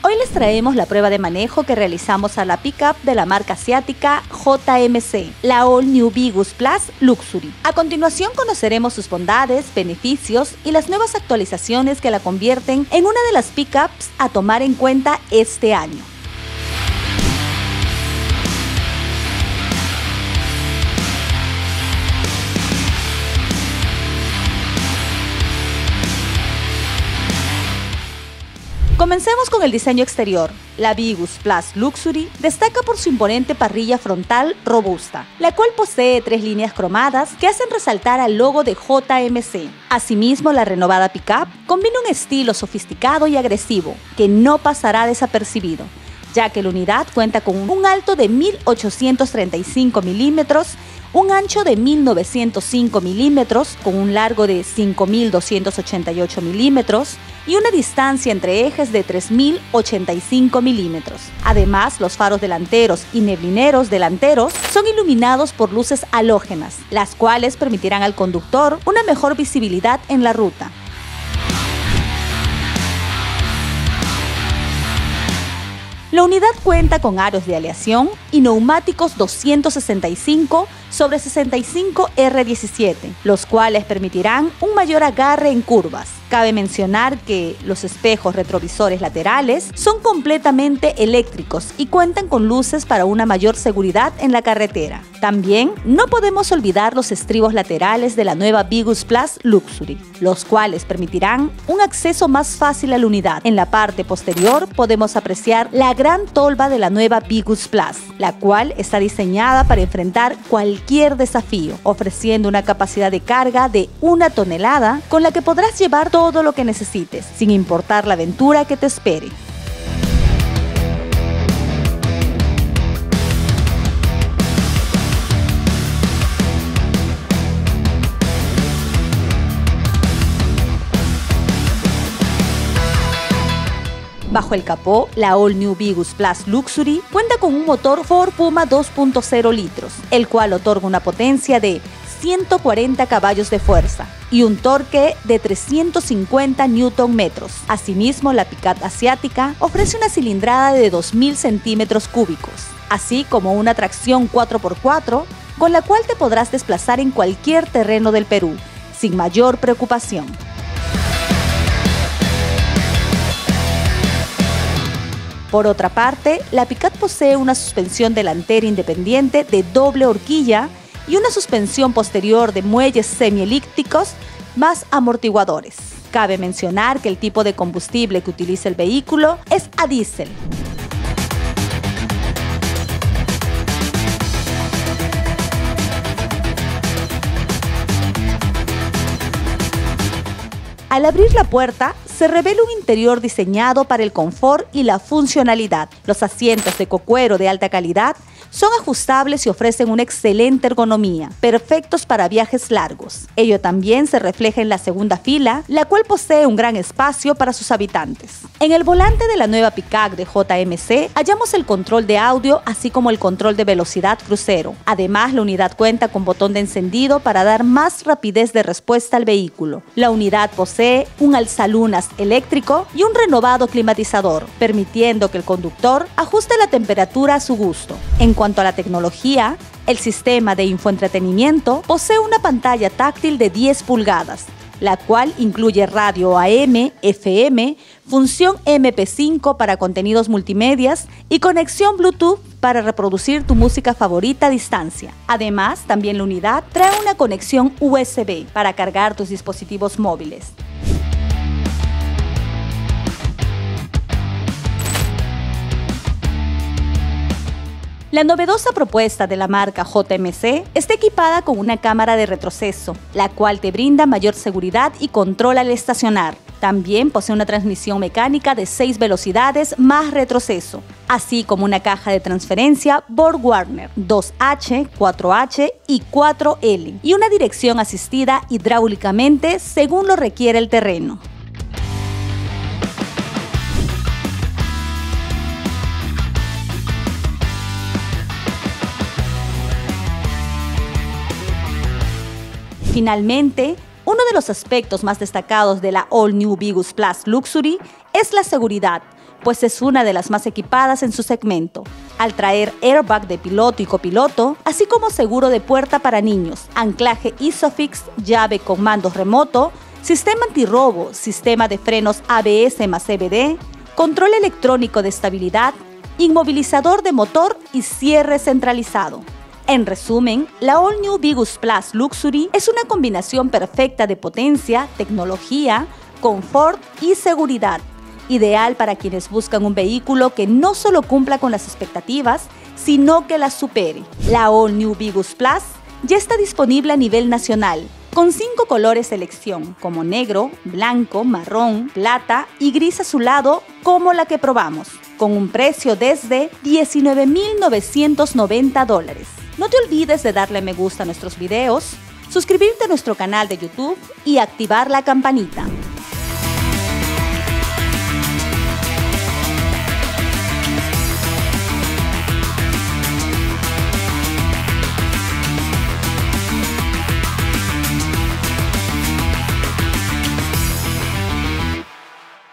Hoy les traemos la prueba de manejo que realizamos a la pickup de la marca asiática JMC, la All New Vigus Plus Luxury. A continuación conoceremos sus bondades, beneficios y las nuevas actualizaciones que la convierten en una de las pickups a tomar en cuenta este año. Comencemos con el diseño exterior. La Vigus Plus Luxury destaca por su imponente parrilla frontal robusta, la cual posee 3 líneas cromadas que hacen resaltar al logo de JMC. Asimismo, la renovada pickup combina un estilo sofisticado y agresivo que no pasará desapercibido, ya que la unidad cuenta con un alto de 1835 milímetros, un ancho de 1905 milímetros, con un largo de 5288 milímetros y una distancia entre ejes de 3085 milímetros. Además, los faros delanteros y neblineros delanteros son iluminados por luces halógenas, las cuales permitirán al conductor una mejor visibilidad en la ruta. La unidad cuenta con aros de aleación y neumáticos 265/65 R17, los cuales permitirán un mayor agarre en curvas. Cabe mencionar que los espejos retrovisores laterales son completamente eléctricos y cuentan con luces para una mayor seguridad en la carretera. También no podemos olvidar los estribos laterales de la nueva Vigus Plus Luxury, los cuales permitirán un acceso más fácil a la unidad. En la parte posterior podemos apreciar la gran tolva de la nueva Vigus Plus, la cual está diseñada para enfrentar cualquier desafío, ofreciendo una capacidad de carga de 1 tonelada con la que podrás llevar todo lo que necesites, sin importar la aventura que te espere. Bajo el capó, la All New Vigus Plus Luxury cuenta con un motor Ford Puma 2.0 litros, el cual otorga una potencia de 140 caballos de fuerza y un torque de 350 Nm. Asimismo, la pickup asiática ofrece una cilindrada de 2000 centímetros cúbicos, así como una tracción 4x4, con la cual te podrás desplazar en cualquier terreno del Perú, sin mayor preocupación. Por otra parte, la pickup posee una suspensión delantera independiente de doble horquilla y una suspensión posterior de muelles semielípticos más amortiguadores. Cabe mencionar que el tipo de combustible que utiliza el vehículo es a diésel. Al abrir la puerta, se revela un interior diseñado para el confort y la funcionalidad. Los asientos de cocuero de alta calidad son ajustables y ofrecen una excelente ergonomía, perfectos para viajes largos. Ello también se refleja en la segunda fila, la cual posee un gran espacio para sus habitantes. En el volante de la nueva pickup de JMC hallamos el control de audio, así como el control de velocidad crucero. Además, la unidad cuenta con botón de encendido para dar más rapidez de respuesta al vehículo. La unidad posee un alzalunas eléctrico y un renovado climatizador, permitiendo que el conductor ajuste la temperatura a su gusto. En cuanto a la tecnología, el sistema de infoentretenimiento posee una pantalla táctil de 10 pulgadas, la cual incluye radio AM, FM, función MP5 para contenidos multimedias y conexión Bluetooth para reproducir tu música favorita a distancia. Además, también la unidad trae una conexión USB para cargar tus dispositivos móviles. La novedosa propuesta de la marca JMC está equipada con una cámara de retroceso, la cual te brinda mayor seguridad y control al estacionar. También posee una transmisión mecánica de 6 velocidades más retroceso, así como una caja de transferencia BorgWarner 2H, 4H y 4L, y una dirección asistida hidráulicamente según lo requiere el terreno. Finalmente, Uno de los aspectos más destacados de la All New Vigus Plus Luxury es la seguridad, pues es una de las más equipadas en su segmento, al traer airbag de piloto y copiloto, así como seguro de puerta para niños, anclaje ISOFIX, llave con mando remoto, sistema antirrobo, sistema de frenos ABS más CBD, control electrónico de estabilidad, inmovilizador de motor y cierre centralizado. En resumen, la All New Vigus Plus Luxury es una combinación perfecta de potencia, tecnología, confort y seguridad, ideal para quienes buscan un vehículo que no solo cumpla con las expectativas, sino que las supere. La All New Vigus Plus ya está disponible a nivel nacional, con 5 colores de elección, como negro, blanco, marrón, plata y gris azulado, como la que probamos, con un precio desde $19,990. No te olvides de darle me gusta a nuestros videos, suscribirte a nuestro canal de YouTube y activar la campanita.